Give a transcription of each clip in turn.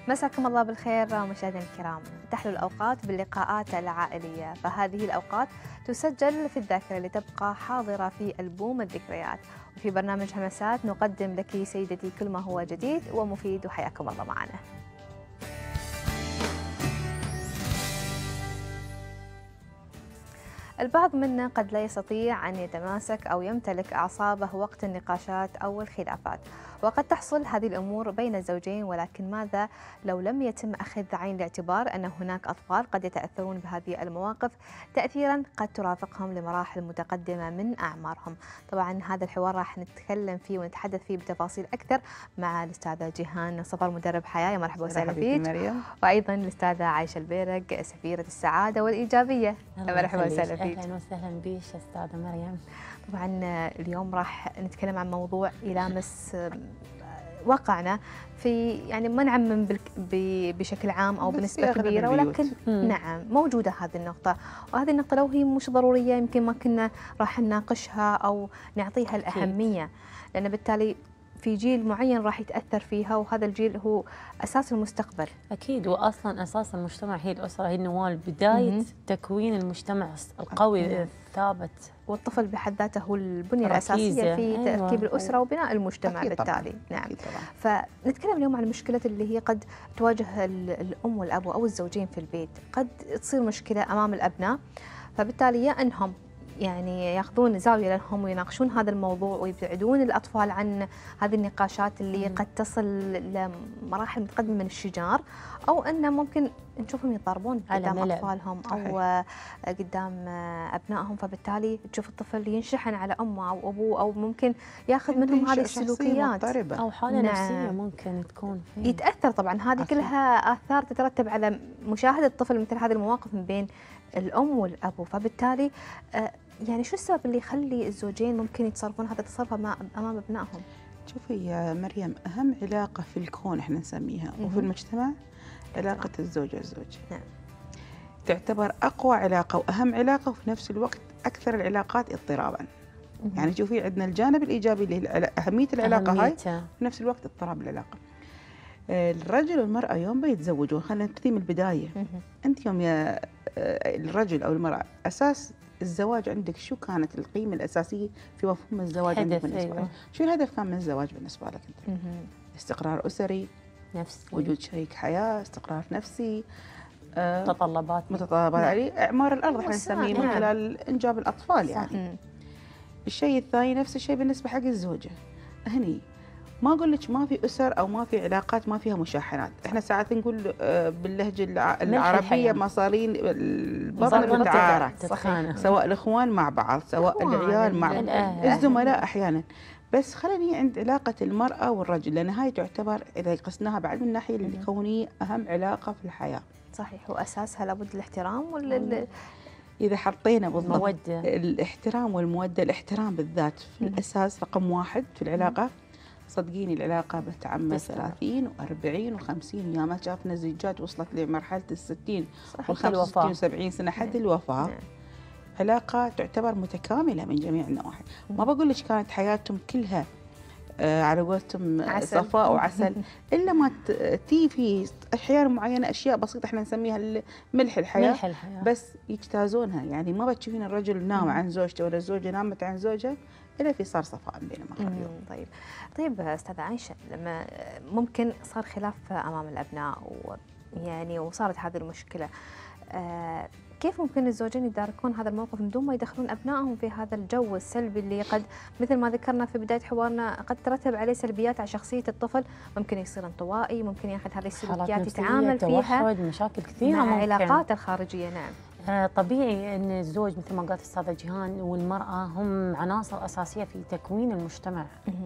مساكم الله بالخير مشاهدينا الكرام. تحلو الأوقات باللقاءات العائلية، فهذه الأوقات تسجل في الذاكرة لتبقى حاضرة في ألبوم الذكريات. وفي برنامج همسات نقدم لك سيدتي كل ما هو جديد ومفيد، وحياكم الله معنا. البعض منا قد لا يستطيع أن يتماسك أو يمتلك أعصابه وقت النقاشات أو الخلافات، وقد تحصل هذه الأمور بين الزوجين، ولكن ماذا لو لم يتم أخذ عين الاعتبار أن هناك أطفال قد يتأثرون بهذه المواقف تأثيرا قد ترافقهم لمراحل متقدمة من أعمارهم. طبعا هذا الحوار راح نتكلم فيه ونتحدث فيه بتفاصيل أكثر مع الأستاذة جيهان صفر مدرب حياة، يا مرحبا وسهلا فيك. وأيضا الأستاذة عايشة البيرق سفيرة السعادة والإيجابية، يا مرحبا وسهلا فيك. اهلا وسهلا بيش استاذه مريم. طبعا اليوم راح نتكلم عن موضوع يلامس واقعنا، في يعني ما نعمم بشكل عام او بنسبه كبيره، ولكن نعم موجوده هذه النقطه، وهذه النقطه لو هي مش ضروريه يمكن ما كنا راح نناقشها او نعطيها الاهميه، لان بالتالي في جيل معين راح يتاثر فيها، وهذا الجيل هو اساس المستقبل. اكيد، واصلا اساس المجتمع هي الاسره، هي النواه، بدايه تكوين المجتمع القوي الثابت. والطفل بحد ذاته هو البنيه الاساسيه في تركيب الاسره وبناء المجتمع بالتالي. نعم. فنتكلم اليوم عن المشكلات اللي هي قد تواجه الام والاب او الزوجين في البيت. قد تصير مشكله امام الابناء، فبالتالي يا انهم يعني ياخذون زاويه لهم ويناقشون هذا الموضوع ويبعدون الاطفال عن هذه النقاشات اللي قد تصل لمراحل متقدمه من الشجار، او ان ممكن نشوفهم يضربون قدام اطفالهم او قدام ابنائهم، فبالتالي تشوف الطفل ينشحن على امه او ابوه، او ممكن ياخذ منهم هذه السلوكيات او حاله نفسيه ممكن تكون فيه. يتاثر. طبعا هذه كلها اثار تترتب على مشاهده الطفل مثل هذه المواقف من بين الام والابو، فبالتالي يعني شو السبب اللي يخلي الزوجين ممكن يتصرفون هذا التصرف امام ابنائهم؟ شوفي يا مريم، اهم علاقه في الكون احنا نسميها وفي المجتمع علاقه الزوج والزوجه. نعم. تعتبر اقوى علاقه واهم علاقه، وفي نفس الوقت اكثر العلاقات اضطرابا. يعني شوفي عندنا الجانب الايجابي اللي هي اهميه العلاقه هاي، في نفس الوقت اضطراب العلاقه. الرجل والمراه يوم بيتزوجون، خلينا نبتدي من البدايه. انت يوم يا الرجل او المراه اساس الزواج عندك، شو كانت القيمة الأساسية في مفهوم الزواج عندك بالنسبة لك؟ شو الهدف كان من الزواج بالنسبة لك أنت؟ استقرار أسري، نفسي، وجود شريك حياة، استقرار نفسي، متطلبات يعني إعمار الأرض احنا نسميه من خلال إنجاب الأطفال. يعني الشيء الثاني نفس الشيء بالنسبة حق الزوجة. هني ما أقول لك ما في أسر أو ما في علاقات ما فيها مشاحنات، إحنا ساعات نقول باللهجة العربية مصارين البطن بالدعارة، سواء الإخوان مع بعض، سواء العيال مع الزملاء أحيانا. بس خليني عند علاقة المرأة والرجل، لأن هاي تعتبر إذا قسناها بعد من الناحية الكونية أهم علاقة في الحياة. صحيح، وأساسها لابد الاحترام إذا حطينا بالضبط الاحترام والمودة. الاحترام بالذات في الأساس رقم واحد في العلاقة. صدقيني العلاقة بتعمر 30 و40 و50، يا ما شافنا زيجات وصلت لمرحلة ال60 و65 و70 سنة حد الوفاة. علاقة تعتبر متكاملة من جميع النواحي. ما بقول لك كانت حياتهم كلها على قولتهم صفاء وعسل، إلا ما تي في أحيان معينة أشياء بسيطة احنا نسميها ملح الحياة، بس يجتازونها. يعني ما بتشوفين الرجل نام عن زوجته ولا الزوجة نامت عن زوجها إلا في صار صفاء بينهم. طيب أستاذة عايشة، لما ممكن صار خلاف أمام الأبناء ويعني وصارت هذه المشكلة، كيف ممكن الزوجين يداركون هذا الموقف من دون ما يدخلون أبنائهم في هذا الجو السلبي اللي قد مثل ما ذكرنا في بداية حوارنا قد ترتب عليه سلبيات على شخصية الطفل؟ ممكن يصير انطوائي، ممكن ياخذ هذه السلوكيات يتعامل فيها، مشاكل كثيرة مع علاقاته الخارجية. نعم. طبيعي أن الزوج مثل ما قالت الأستاذة جيهان والمرأة هم عناصر أساسية في تكوين المجتمع،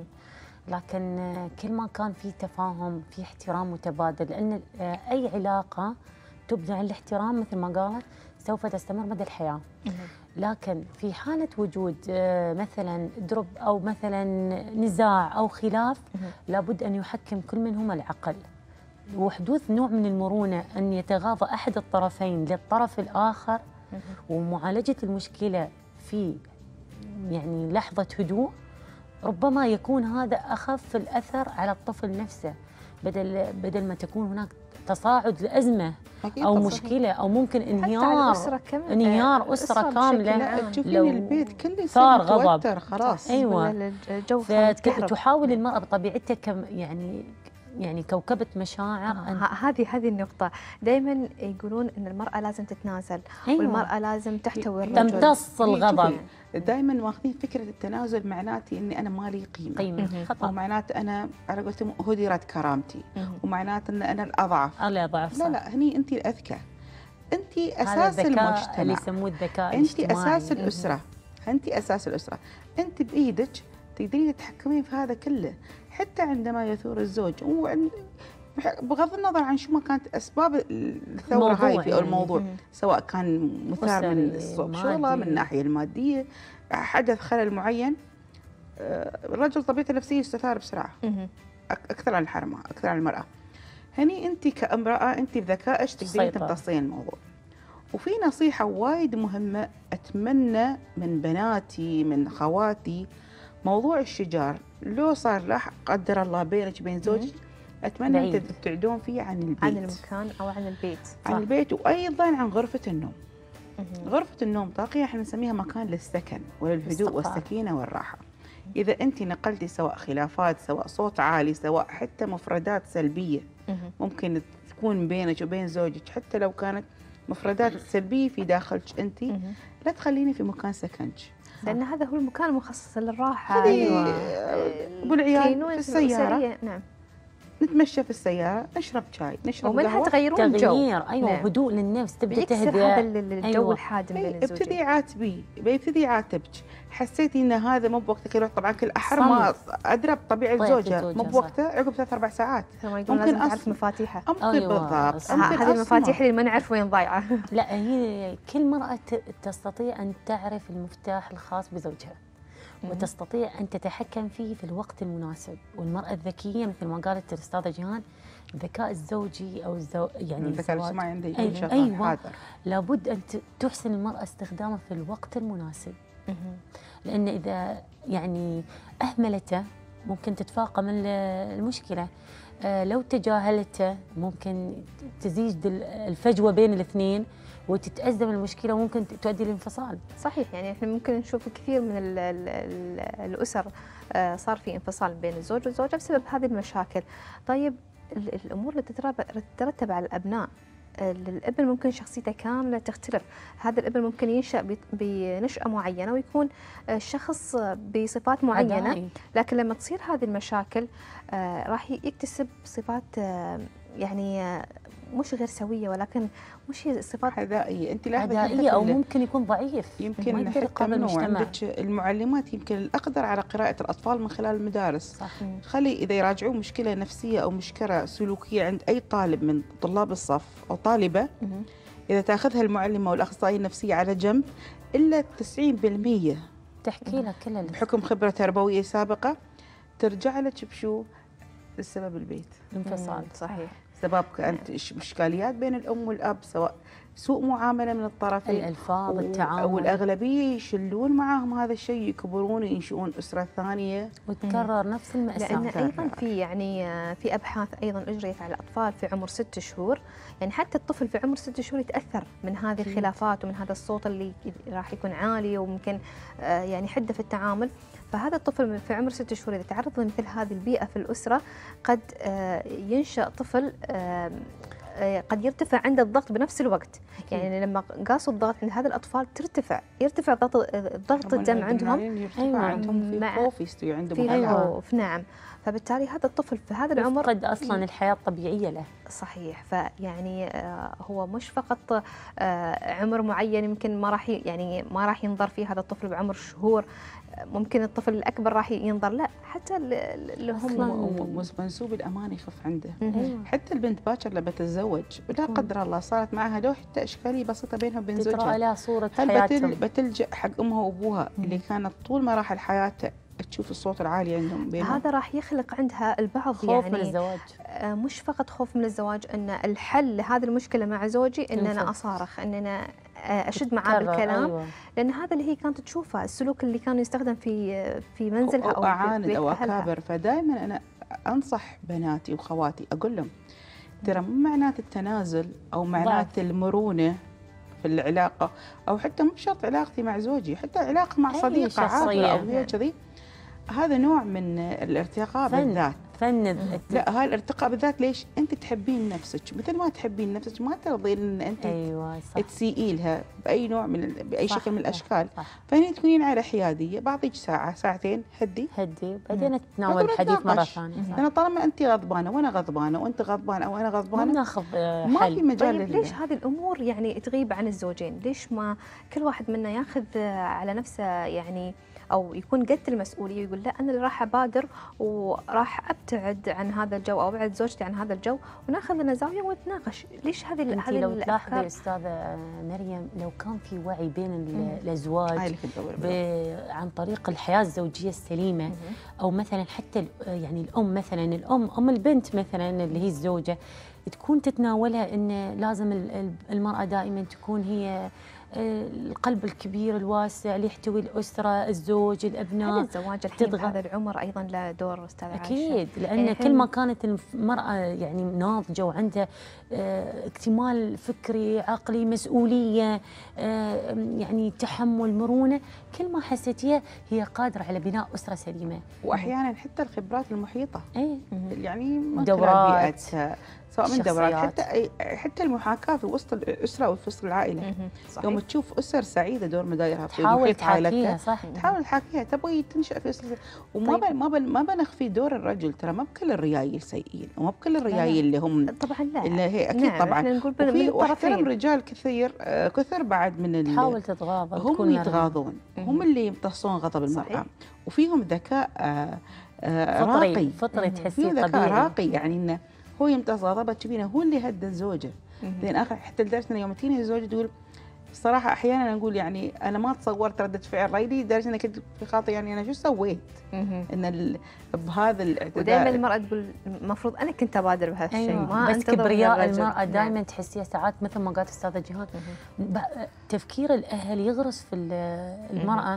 لكن كل ما كان في تفاهم، في احترام متبادل، لأن أي علاقة تبنى على الاحترام مثل ما قالت سوف تستمر مدى الحياة. لكن في حالة وجود مثلا درب أو مثلا نزاع أو خلاف، لابد أن يحكم كل منهما العقل، وحدوث نوع من المرونة، أن يتغاضى أحد الطرفين للطرف الآخر، ومعالجة المشكلة في يعني لحظة هدوء، ربما يكون هذا أخف الأثر على الطفل نفسه، بدل ما تكون هناك تصاعد لازمه او مشكله او ممكن انهيار اسره كامله. تشوفين البيت كله صار غضب خلاص. ايوه فتحاول المراه بطبيعتها يعني كوكبة مشاعر. هذه النقطة. دائما يقولون ان المرأة لازم تتنازل. أيوة. والمرأة لازم تحتوي الرجل، تمتص الغضب. دائما واخذين فكرة التنازل معناته اني انا ما لي قيمة خطأ، ومعناته انا على قولتهم هدرت كرامتي، ومعناته ان انا الاضعف. لا هني انت الاذكى، انت اساس المجتمع اللي يسموه الذكاء انت اساس الاسرة. انت اساس الاسرة، انت بايدك تقدرين تتحكمين في هذا كله. حتى عندما يثور الزوج، بغض النظر عن شو ما كانت اسباب الثوره هاي في الموضوع، سواء كان مثار من شغله، من الناحيه الماديه، حدث خلل معين، الرجل طبيعته النفسيه يستثار بسرعه اكثر عن الحرمه، اكثر عن المراه. هني انت كامراه انت بذكائك تقدرين تمتصين الموضوع. وفي نصيحه وايد مهمه اتمنى من بناتي من خواتي، موضوع الشجار لو صار لا قدر الله بينك وبين زوجك، اتمنى ان تبتعدون فيه عن البيت، عن المكان او عن البيت، عن البيت، وايضا عن غرفه النوم. غرفه النوم طاقيه احنا نسميها مكان للسكن وللهدوء والسكينه والراحه. اذا انت نقلتي سواء خلافات، سواء صوت عالي، سواء حتى مفردات سلبيه ممكن تكون بينك وبين زوجك، حتى لو كانت مفردات سلبيه في داخلك انت، لا تخليني في مكان سكنك، لأن هذا هو المكان المخصص للراحة. أيوة. والعيال في السيارة، نعم، نتمشى في السيارة، نشرب شاي، نشرب ومنها تغيرون الجو. أيوة، نعم. هدوء للنفس، تبدأ تهدى هذا الجو. أيوة. الحادم بين الزوجين. ابتدي عاتبي، بيبتدي يعاتبك، حسيتي ان هذا مو بوقتك يروح. طبعا كل احر ما ادرى بطبيعه الزوجه مو بوقته، عقب 3-4 ساعات ممكن لازم تعرف مفاتيحها. بالضبط. هذه المفاتيح اللي ما نعرف وين ضايعه. لا، هي كل مرأة تستطيع ان تعرف المفتاح الخاص بزوجها، وتستطيع ان تتحكم فيه في الوقت المناسب. والمرأة الذكية مثل ما قالت الأستاذة جيهان، الذكاء الزوجي او يعني الذكاء الاجتماعي عندي. أيوة. لابد ان تحسن المرأة استخدامه في الوقت المناسب. لأن إذا يعني أهملته ممكن تتفاقم المشكلة، لو تجاهلته ممكن تزيد الفجوة بين الاثنين وتتأزم المشكلة وممكن تؤدي للانفصال. صحيح، يعني احنا ممكن نشوف كثير من الأسر صار في انفصال بين الزوج والزوجة بسبب هذه المشاكل. طيب الأمور اللي تترتب على الأبناء، الابن ممكن شخصيته كاملة تختلف. هذا الابن ممكن ينشأ بنشأة معينة ويكون شخص بصفات معينة، لكن لما تصير هذه المشاكل راح يكتسب صفات يعني مش غير سوية، ولكن مش هي صفات عدائية. انت عدائية او ممكن يكون ضعيف، يمكن حتى عندك المعلمات يمكن الاقدر على قراءة الاطفال من خلال المدارس. صح. خلي اذا يراجعون مشكلة نفسية او مشكلة سلوكية عند اي طالب من طلاب الصف او طالبة، اذا تاخذها المعلمة والاخصائية النفسية على جنب، الا 90% تحكي لك كل بحكم خبرة تربوية سابقة ترجع لك بشو؟ السبب البيت، الانفصال. صحيح، سبب كانت اشكاليات بين الام والاب، سواء سوء معامله من الطرفين، الالفاظ، التعامل، والاغلبيه يشلون معاهم هذا الشيء، يكبرون وينشئون اسره ثانيه وتكرر نفس المأساة. لان ايضا في ابحاث ايضا اجريت على الاطفال في عمر 6 شهور، يعني حتى الطفل في عمر 6 شهور يتاثر من هذه الخلافات ومن هذا الصوت اللي راح يكون عالي وممكن يعني حده في التعامل. فهذا الطفل في عمر 6 شهور إذا تعرض لمثل هذه البيئة في الأسرة قد ينشأ طفل قد يرتفع عنده الضغط بنفس الوقت. يعني لما قاسوا الضغط عند هذا الأطفال يرتفع ضغط الدم عندهم. أيوة، عندهم في خوف، يستوي عندهم في خوف. نعم، فبالتالي هذا الطفل في هذا العمر يفقد أصلا الحياة الطبيعية له. صحيح. فيعني هو مش فقط عمر معين يمكن ما راح ينظر فيه هذا الطفل بعمر شهور، ممكن الطفل الأكبر راح ينظر، لا حتى اللي هم منسوب الأمان يخف عنده. حتى البنت باكر لما تتزوج لا قدر الله صارت معها لو حتى إشكالية بسيطة بينها وبين زوجها، تقرأ لها صورة حياتهم، بتلجأ حق أمها وأبوها اللي كانت طول مراحل حياتها تشوف الصوت العالي عندهم بينهم. هذا راح يخلق عندها البعض خوف يعني من الزواج. مش فقط خوف من الزواج، ان الحل لهذه المشكله مع زوجي ان انا اصارخ، ان انا اشد معاه بالكلام. أيوة. لان هذا اللي هي كانت تشوفه، السلوك اللي كان يستخدم في منزلها او اعاند او اكابر. فدائما انا انصح بناتي وخواتي اقول لهم ترى مو معناته التنازل او معناته المرونه في العلاقه، او حتى مو شرط علاقتي مع زوجي، حتى علاقه مع صديقه عابره او هي كذي، هذا نوع من الارتقاء بالذات. لا، هاي الارتقاء بالذات ليش؟ انت تحبين نفسك، مثل ما تحبين نفسك ما ترضين ان انت تسيئي لها باي نوع باي شكل من الاشكال. فهني تكونين على حياديه، بعطيك ساعه ساعتين هدي بعدين نتناول الحديث مره ثانيه. انا طالما انت غضبانه وانا غضبانه وانت غضبان او انا غضبانه ما ناخذ ما في مجال. طيب ليش هذه الامور يعني تغيب عن الزوجين؟ ليش ما كل واحد منا ياخذ على نفسه يعني او يكون قد المسؤوليه ويقول لا انا اللي راح ابادر وراح ابتعد عن هذا الجو او ابعد زوجتي عن هذا الجو وناخذ لنا زاويه ونتناقش؟ ليش هذه لو تلاحظي استاذه مريم، لو كان في وعي بين الازواج عن طريق الحياه الزوجيه السليمه، او مثلا حتى يعني الام مثلا ام البنت مثلا اللي هي الزوجه تكون تتناولها ان لازم المراه دائما تكون هي القلب الكبير الواسع اللي يحتوي الأسرة، الزوج، الأبناء. هل الزواج الحين بهذا العمر أيضا له دور أستاذة عائشة؟ أكيد، لأن كل ما كانت المرأة يعني ناضجة وعندها اكتمال فكري عقلي مسؤولية يعني تحمل مرونة، كل ما حسيتيها هي قادرة على بناء أسرة سليمة. وأحيانا حتى الخبرات المحيطة يعني دورات بيئتها، سواء من دورات حتى المحاكاة في وسط الأسرة وفي وسط العائلة. يوم تشوف أسر سعيدة دور مدايرها في محيط عائلتها، تحاول تحاكيها، تبغي تنشأ في أسرة. وما طيب. ما بنخفي دور الرجل، ترى ما بكل الريايل سيئين وما بكل الريايل اللي هم طبعا لا اللي هي أكيد نعم. طبعا واحترم رجال كثر بعد من تحاول تتغاضى، هم يتغاضون، هم اللي يمتصون غضب المرأة، وفيهم ذكاء راقي فطري تحسيه طبيعي، ذكاء راقي، يعني انه هو يمتص غضبه تشوفينه هو اللي هدى الزوجه. لان اخر حتى لدرجه انه يوم تجيني الزوجه تقول الصراحه احيانا اقول يعني انا ما تصورت رده فعل ريلي، لدرجه اني كنت في خاطري يعني انا شو سويت؟ ان بهذا الاعتداء. ودائما المراه تقول المفروض انا كنت ابادر بهالشيء. ما بس كبرياء المراه دائما تحسيها ساعات مثل ما قالت استاذه جيهان، تفكير الاهل يغرس في المراه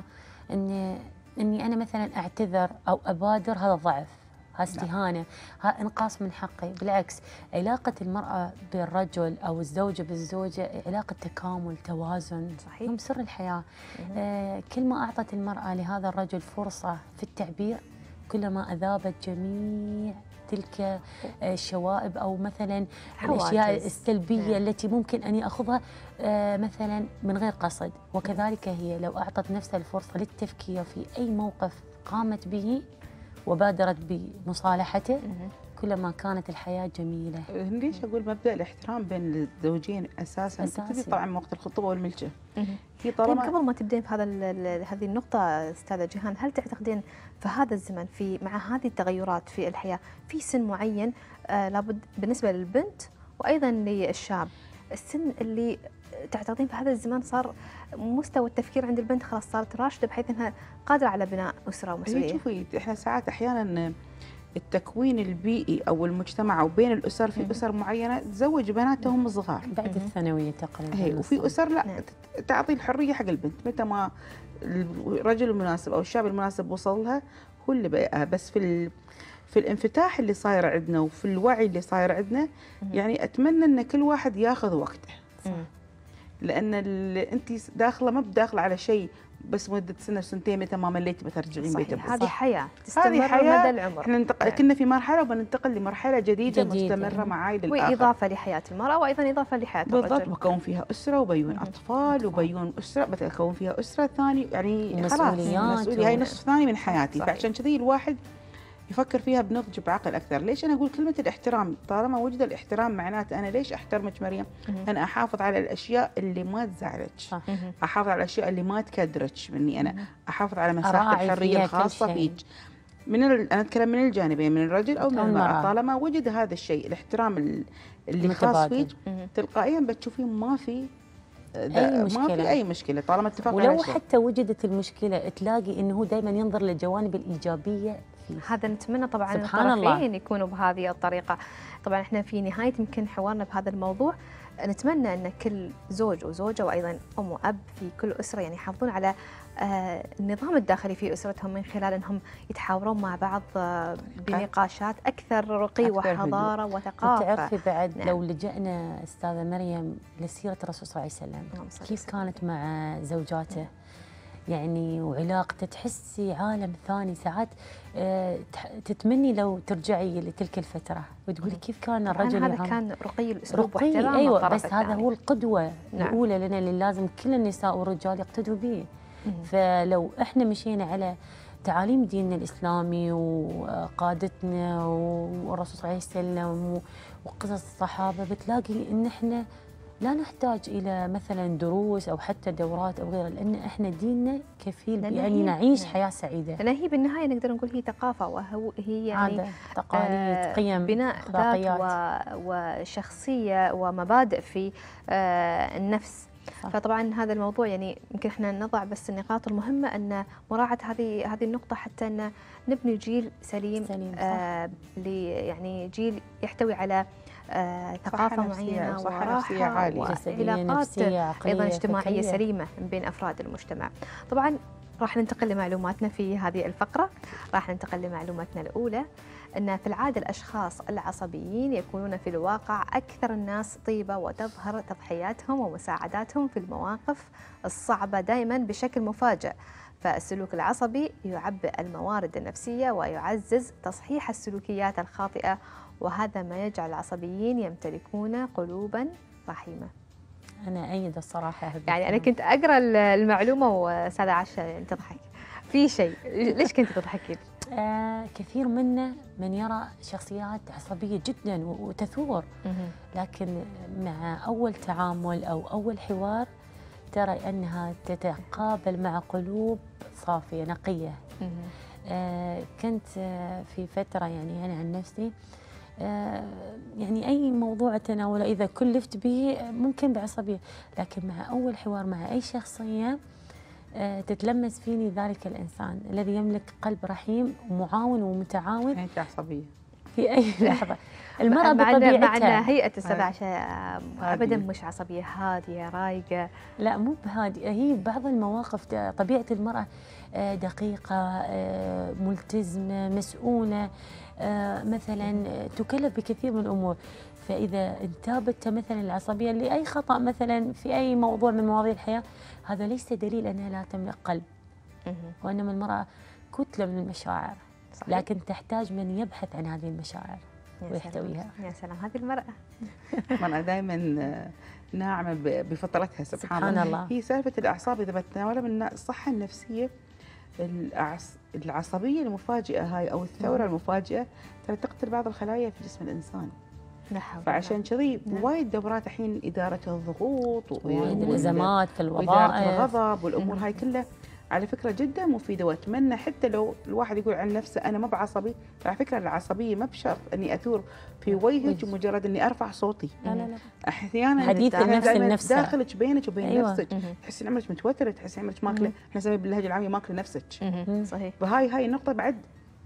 اني انا مثلا اعتذر او ابادر، هذا ضعف، ها استهانه، ها انقاص من حقي. بالعكس، علاقه المراه بالرجل او الزوجه بالزوجه علاقه تكامل، توازن، صحيح، هم سر الحياه. كل ما اعطت المراه لهذا الرجل فرصه في التعبير، كلما اذابت جميع تلك الشوائب او مثلا الاشياء السلبيه التي ممكن اني اخذها مثلا من غير قصد. وكذلك هي لو اعطت نفسها الفرصه للتفكير في اي موقف قامت به وبادرت بمصالحته، كلما كانت الحياه جميله. ليش اقول مبدا الاحترام بين الزوجين اساسا تبتدي طبعا وقت الخطوبه والملجا. هي طالما قبل ما تبدين في هذه النقطه استاذه جيهان، هل تعتقدين في هذا الزمن مع هذه التغيرات في الحياه في سن معين لابد بالنسبه للبنت وايضا للشاب، السن اللي تعتقدين في هذا الزمان صار مستوى التفكير عند البنت خلاص صارت راشده بحيث انها قادره على بناء اسره ومسؤوليه؟ شوفي احنا ساعات احيانا التكوين البيئي او المجتمع او بين الاسر، في اسر معينه تزوج بناتهم صغار بعد الثانويه تقريبا، وفي اسر لا تعطي الحريه حق البنت متى ما الرجل المناسب او الشاب المناسب وصل لها هو اللي بقى. بس في الانفتاح اللي صاير عندنا وفي الوعي اللي صاير عندنا، يعني اتمنى ان كل واحد ياخذ وقته، لان انت داخله ما بداخله على شيء بس مده سنه سنتين، متى ما مليتي بترجعين بيتك. هذه حياه تستمر مدى العمر. احنا كنا في مرحله وبننتقل لمرحله جديده مستمره معاي للاخر، واضافه لحياه المراه وايضا اضافه لحياه الرجل. بالضبط، بكون فيها اسره وبيون اطفال وبيون اسره، بكون فيها اسره ثانيه، يعني خلاص مسؤوليه هاي نصف ثاني من حياتي. فعشان كذي الواحد يفكر فيها بنضج بعقل اكثر. ليش انا اقول كلمه الاحترام؟ طالما وجد الاحترام معناته انا ليش احترمك مريم؟ انا احافظ على الاشياء اللي ما تزعلك، احافظ على الاشياء اللي ما تكدرك مني، انا احافظ على مساحه الحريه الخاصه فيك. انا اتكلم من الجانبين، من الرجل او من المراه. طالما وجد هذا الشيء الاحترام اللي خاص فيك، تلقائيا بتشوفين ما في اي مشكله طالما اتفقنا. ولو حتى وجدت المشكله تلاقي انه دائما ينظر للجوانب الايجابيه فيه. هذا نتمنى طبعا الطرفين يكونوا بهذه الطريقه. طبعا احنا في نهايه يمكن حوارنا بهذا الموضوع نتمنى ان كل زوج وزوجه وايضا ام واب في كل اسره يعني يحافظون على النظام الداخلي في أسرتهم من خلال أنهم يتحاورون مع بعض بنقاشات أكثر رقي وحضارة وثقافة. تعرفي بعد لو لجأنا أستاذة مريم لسيرة الرسول صلى الله عليه وسلم كيف كانت مع زوجاته يعني وعلاقته، تحسي عالم ثاني. ساعات تتمني لو ترجعي لتلك الفترة وتقولي كيف كان الرجل. هذا كان رقي الأسلوب واحترام أيوة، بس هذا هو القدوة الأولى لنا اللي لازم كل النساء والرجال يقتدوا به. فلو احنا مشينا على تعاليم ديننا الإسلامي وقادتنا والرسول صلى الله عليه وسلم وقصص الصحابة، بتلاقي إن احنا لا نحتاج إلى مثلا دروس أو حتى دورات أو غيرها، لأن احنا ديننا كفيل يعني نعيش حياة سعيدة. لأن هي بالنهاية نقدر نقول هي ثقافة، وهي يعني تقاليد، قيم، بناء ذات وشخصية ومبادئ في النفس. فطبعا هذا الموضوع يعني يمكن احنا نضع بس النقاط المهمة أن مراعاة هذه النقطة حتى أن نبني جيل سليم يعني جيل يحتوي على ثقافة معينة وراحة وعلاقات أيضا اجتماعية سليمة بين أفراد المجتمع. طبعا راح ننتقل لمعلوماتنا في هذه الفقرة. راح ننتقل لمعلوماتنا الأولى، أن في العادة الأشخاص العصبيين يكونون في الواقع أكثر الناس طيبة، وتظهر تضحياتهم ومساعداتهم في المواقف الصعبة دائما بشكل مفاجئ. فالسلوك العصبي يعبئ الموارد النفسية ويعزز تصحيح السلوكيات الخاطئة، وهذا ما يجعل العصبيين يمتلكون قلوبا رحيمة. أنا أيد الصراحة يعني أنا كنت أقرأ المعلومة وأستاذة عاشة تضحك في شيء. ليش كنت تضحكين؟ كثير منا من يرى شخصيات عصبية جدا وتثور، لكن مع أول تعامل أو أول حوار ترى أنها تتقابل مع قلوب صافية نقية. كنت في فترة يعني أنا عن نفسي يعني أي موضوع أتناوله إذا كلفت به ممكن بعصبية، لكن مع أول حوار مع أي شخصية تتلمس فيني ذلك الإنسان الذي يملك قلب رحيم ومعاون ومتعاون. أنت عصبية في أي لحظة. المرأة بطبيعتها معنا هيئة السبع عشاء أبدا مش عصبية، هادية رايقة. لا مو بهادية، هي بعض المواقف طبيعة المرأة دقيقة، ملتزمة، مسؤولة، مثلا تكلف بكثير من الأمور. فإذا انتابت مثلا العصبية لأي خطأ مثلا في أي موضوع من مواضيع الحياة، هذا ليس دليل أنها لا تملك قلب، وإنما المرأة كتلة من المشاعر. صحيح. لكن تحتاج من يبحث عن هذه المشاعر ويحتويها. يا سلام، هذه المرأة المرأة دائما ناعمة بفطرتها سبحان الله. هي سالفة الأعصاب إذا بتناولها من الصحة النفسية، العصبية المفاجئة هاي أو الثورة المفاجئة ترى تقتل بعض الخلايا في جسم الإنسان. فعشان كذي وايد دورات الحين إدارة الضغوط والأزمات في الوظائف وإدارة الغضب والأمور هاي كلها على فكرة جدا مفيدة. وأتمنى حتى لو الواحد يقول عن نفسه أنا ما بعصبي، على فكرة العصبية ما بشرط أني أثور في وجهك مجرد أني أرفع صوتي. لا أحيانا حديث النفس النفس داخلك بينك وبين نفسك، تحسين عمرك متوترة، تحسين عمرك ماكلة، احنا نسميها باللهجة العامية ماكلة نفسك. صحيح. فهاي النقطة بعد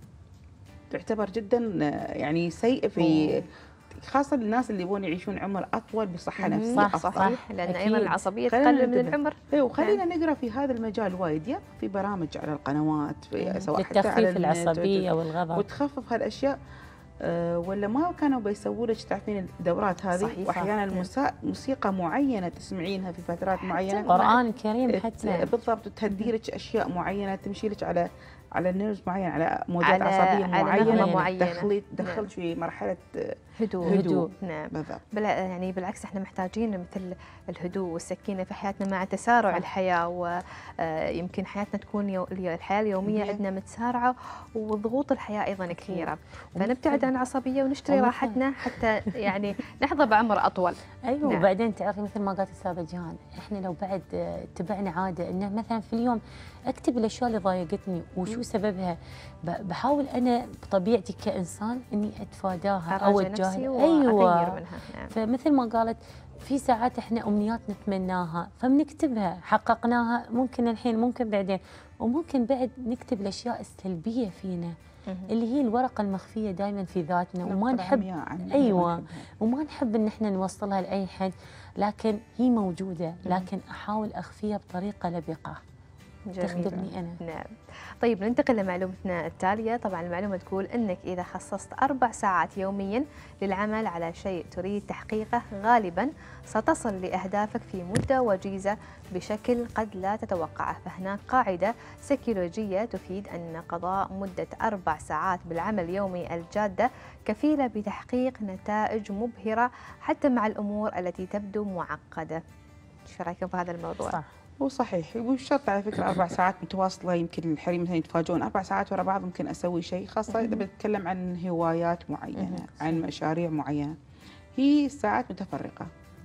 تعتبر جدا يعني سيئة في خاصة الناس اللي يبون يعيشون عمر أطول بصحة نفسية. صح، لأن أيضا العصبية تقلل من العمر. وخلينا نقرأ في هذا المجال وايد، في برامج على القنوات سواء حتى على العصبية والغضب وتخفف هالأشياء. ولا ما كانوا بيسووا لك تعرفين الدورات هذه، واحيانا موسيقى معينه تسمعينها في فترات معينه، القرآن الكريم حتى بالضبط تهدي لك اشياء معينه، تمشي لك على نيرز معين، على موجات عصبيه معينه، دخلت في مرحله هدوء. نعم بالضبط. يعني بالعكس احنا محتاجين مثل الهدوء والسكينه في حياتنا مع تسارع الحياه، ويمكن حياتنا تكون الحياه اليوميه عندنا متسارعه وضغوط الحياه ايضا كثيره، فنبتعد عن العصبيه ونشتري راحتنا حتى يعني نحظى بعمر اطول. ايوه. نعم. وبعدين تعرفي مثل ما قالت استاذه جيهان، احنا لو بعد تبعنا عاده انه مثلا في اليوم اكتب الاشياء اللي ضايقتني وشو سببها، بحاول انا بطبيعتي كانسان اني اتفاداها او اتجاهلها. ايوه منها. نعم. فمثل ما قالت في ساعات احنا امنيات نتمناها فبنكتبها، حققناها ممكن الحين ممكن بعدين، وممكن بعد نكتب الاشياء السلبيه فينا اللي هي الورقه المخفيه دائما في ذاتنا، وما نحب وما نحب ان احنا نوصلها لاي حد، لكن هي موجوده، لكن احاول اخفيها بطريقه لبقه. تخدمني أنا. نعم. طيب ننتقل لمعلومتنا التالية. طبعا المعلومة تقول أنك إذا خصصت 4 ساعات يوميا للعمل على شيء تريد تحقيقه غالبا ستصل لأهدافك في مدة وجيزة بشكل قد لا تتوقعه. فهناك قاعدة سيكولوجية تفيد أن قضاء مدة 4 ساعات بالعمل اليومي الجادة كفيلة بتحقيق نتائج مبهرة حتى مع الأمور التي تبدو معقدة. ايش رايكم في هذا الموضوع؟ صح. هو صحيح، مش شرط على فكرة 4 ساعات متواصلة. يمكن الحريم مثلا يتفاجئون 4 ساعات ورا بعض ممكن أسوي شيء، خاصة إذا بتكلم عن هوايات معينة، عن مشاريع معينة. هي ساعات متفرقة.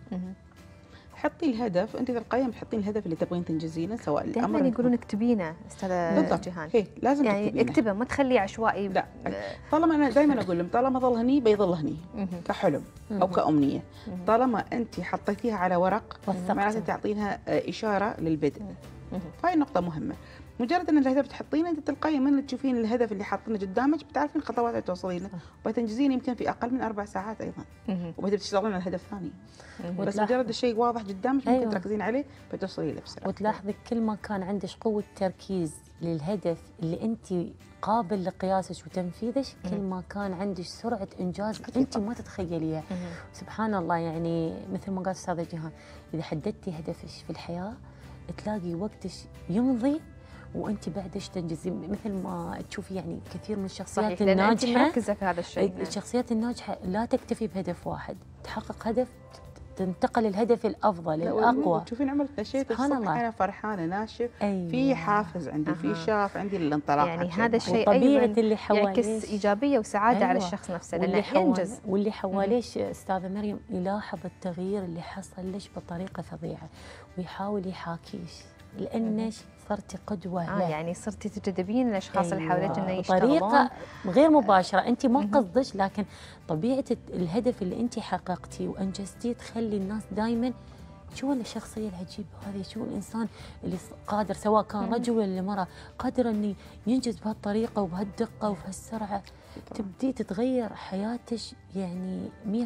حطي الهدف، انت تلقائيا بتحطين الهدف اللي تبغين تنجزينه، سواء الامر دائما يقولون اكتبينه استاذه جيهان. هي لازم يعني اكتبه، ما تخليه عشوائي. لا، طالما انا دائما اقول لهم طالما ظل هني بيظل هني كحلم او كأمنية. طالما انت حطيتيها على ورق معناته تعطينها اشاره للبدء. فهي النقطه مهمه. مجرد ان الهدف تحطينه انت تلقائيا من اللي تشوفين الهدف اللي حاطينه قدامك بتعرفين الخطوات اللي توصلين له، وبتنجزين يمكن في اقل من 4 ساعات ايضا. وبتشتغلين على الهدف الثاني. بس مجرد الشيء واضح قدامك ممكن تركزين عليه بتوصلي له بسرعه. وتلاحظي كل ما كان عندك قوه تركيز للهدف اللي انت قابل لقياسك وتنفيذك، كل ما كان عندك سرعه انجاز انت ما تتخيليها. سبحان الله، يعني مثل ما قالت استاذه جيهان، اذا حددتي هدفك في الحياه تلاقي وقتك يمضي وانت بعدش تنجزي. مثل ما تشوفي يعني كثير من الشخصيات الناجحه مركزه في هذا الشيء. الشخصيات الناجحه لا تكتفي بهدف واحد، تحقق هدف تنتقل للهدف الافضل الاقوى. تشوفين عملت شيء الصبح انا فرحانه ناشف. في حافز عندي، في شغف عندي للانطلاق. يعني هذا الشيء طبيعه اللي حواليك يعكس ايجابيه وسعاده على الشخص نفسه لانه ينجز. واللي حواليش استاذه مريم يلاحظ التغيير اللي حصل لك بطريقه فظيعه ويحاول يحاكيش لانك صرتي قدوه له. يعني صرتي تجذبين الاشخاص اللي حواليك انه يشتغلون بطريقه غير مباشره، انت ما قصدش، لكن طبيعه الهدف اللي انت حققتيه وانجزتيه تخلي الناس دائما شو الشخصيه العجيبه هذه، شو الانسان اللي قادر سواء كان رجل ولا مراه قادر انه ينجز بهالطريقه وبهالدقه وبهالسرعه. تبدي تتغير حياتك يعني 100%.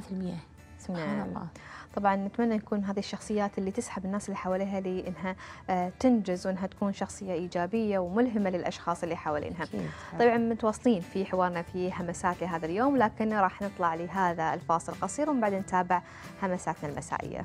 سبحان الله. طبعا نتمنى يكون هذه الشخصيات اللي تسحب الناس اللي حواليها لانها تنجز وانها تكون شخصيه ايجابيه وملهمه للاشخاص اللي حوالينها. طبعا متواصلين في حوارنا في همسات لهذا اليوم، لكن راح نطلع لهذا الفاصل القصير ومن بعد نتابع همساتنا المسائيه.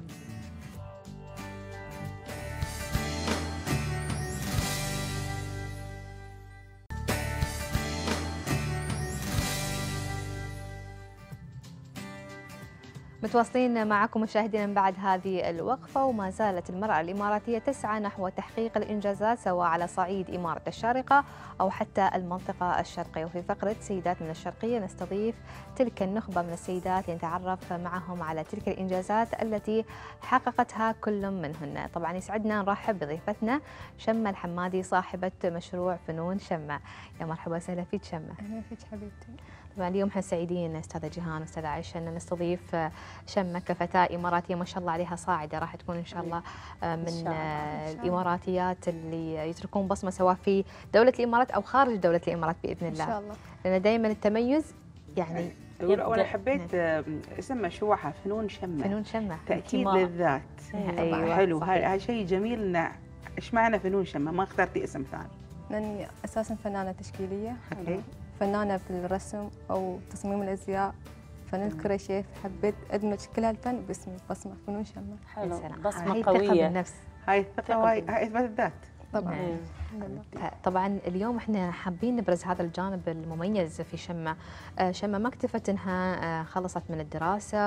متواصلين معكم مشاهدينا من بعد هذه الوقفة، وما زالت المرأة الإماراتية تسعى نحو تحقيق الإنجازات سواء على صعيد إمارة الشارقة أو حتى المنطقة الشرقية. وفي فقرة سيدات من الشرقية نستضيف تلك النخبة من السيدات لنتعرف معهم على تلك الإنجازات التي حققتها كل منهن. طبعا يسعدنا نرحب بضيفتنا شمة الحمادي صاحبة مشروع فنون شمة. يا مرحبا وسهلا فيك شمة. أهلا فيك حبيبتي. طبعا اليوم احنا سعيدين استاذه جيهان واستاذه عائشه ان نستضيف شمة كفتاه اماراتيه ما شاء الله عليها صاعده، راح تكون ان شاء الله من الاماراتيات اللي يتركون بصمه سواء في دوله الامارات او خارج دوله الامارات باذن الله. ان شاء الله. لان دائما التميز يعني وانا حبيت اسم مشروعها فنون شمة. فنون شمة تاكيد للذات. ايوه حلو، هذا شيء جميل. ايش معنى فنون شمة؟ ما اخترتي اسم ثاني؟ لاني اساسا فنانه تشكيليه. فنانه في الرسم او تصميم الازياء، فن الكروشيه، حبيت ادمج كل هالفن باسمي بصمه فنون شمة. حلو، بصمه قويه. بالنفس. هاي الثقه وهاي اثبات الذات. طبعا. طبعا اليوم احنا حابين نبرز هذا الجانب المميز في شمة. شمة ما اكتفت انها خلصت من الدراسه